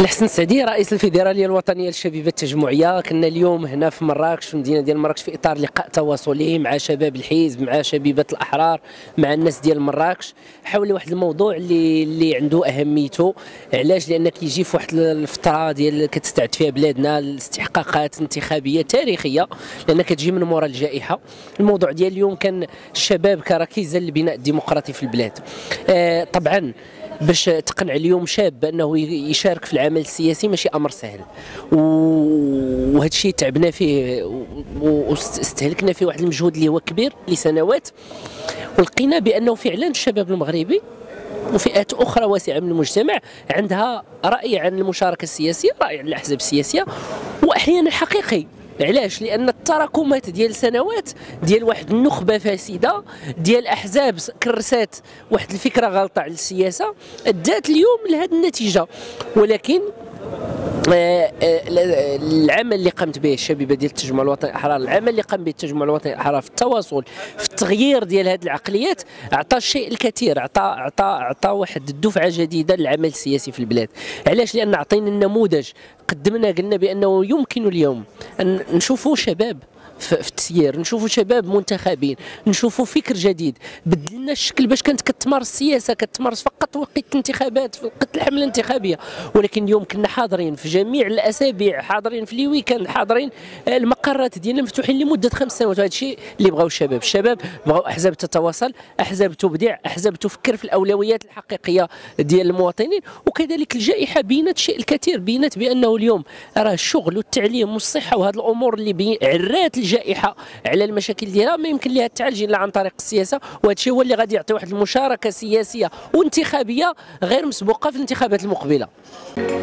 الحسن السعدي رئيس الفيدراليه الوطنيه للشبيبه التجمعيه. كنا اليوم هنا في مراكش في المدينه ديال مراكش في اطار لقاء تواصلي مع شباب الحزب، مع شبيبه الاحرار، مع الناس ديال مراكش، حول واحد الموضوع اللي عنده اهميته. علاش؟ لان كيجي في واحد الفتره ديال كتستعد فيها بلادنا الاستحقاقات انتخابيه تاريخيه، لان كتجي من مورا الجائحه. الموضوع ديال اليوم كان الشباب كركيزه للبناء الديمقراطي في البلاد. طبعا باش تقنع اليوم شاب بانه يشارك في العمل السياسي ماشي امر سهل، وهذا الشيء تعبنا فيه واستهلكنا فيه واحد المجهود اللي هو كبير لسنوات، ولقينا بانه فعلا الشباب المغربي وفئات اخرى واسعه من المجتمع عندها راي عن المشاركه السياسيه، راي عن الاحزاب السياسيه، واحيانا حقيقي. علاش؟ لان التراكمات ديال سنوات ديال واحد النخبه فاسده ديال احزاب كرسات واحد الفكره غلطه على السياسه ادت اليوم لهذه النتيجه. ولكن العمل اللي قامت به الشبيبه ديال التجمع الوطني الاحرار، العمل اللي قام به التجمع الوطني الاحرار في التواصل، في التغيير ديال هذه العقليات، اعطى الشيء الكثير، اعطى واحد الدفعه جديده للعمل السياسي في البلاد. علاش؟ لان عطينا النموذج، قدمنا قلنا بانه يمكن اليوم ان نشوفوا شباب في التسيير، نشوفوا شباب منتخبين، نشوفوا فكر جديد، بدلنا الشكل. باش كانت كتمارس السياسه كتمارس فقط وقت الانتخابات، في وقت الحمله الانتخابيه، ولكن اليوم كنا حاضرين في جميع الاسابيع، حاضرين في الويكاند، حاضرين المقرات ديالنا مفتوحين لمده 5 سنوات. وهذا الشيء اللي بغاو الشباب بغاو احزاب تتواصل، احزاب تبدع، احزاب تفكر في الاولويات الحقيقيه ديال المواطنين. وكذلك الجائحه بينت الشيء الكثير، بينت بانه اليوم راه الشغل والتعليم والصحه وهذه الامور اللي عرات الجائحه على المشاكل ديالها ما يمكن لها التعالج الا عن طريق السياسه. وهذا الشيء هو اللي غادي يعطي واحد المشاركه سياسيه وانتخابيه غير مسبوقه في الانتخابات المقبله.